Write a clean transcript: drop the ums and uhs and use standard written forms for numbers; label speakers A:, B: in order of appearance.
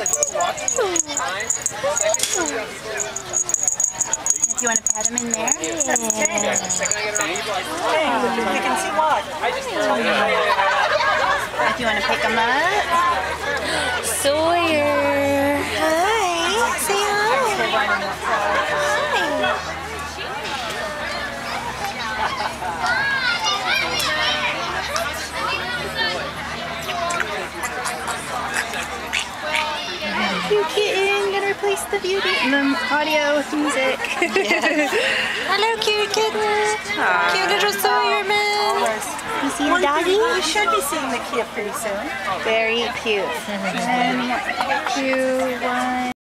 A: If you want to pet him in there.
B: You can see what.
A: If you want to pick him up.
C: Sawyer.
A: Hi. Say hi. Cute kitten, gonna replace the audio with music. Hello, cute kitten. Cute little Sawyer man. You see the doggy?
B: You should be seeing the kid pretty soon.
A: Very cute. 1, 2, 1.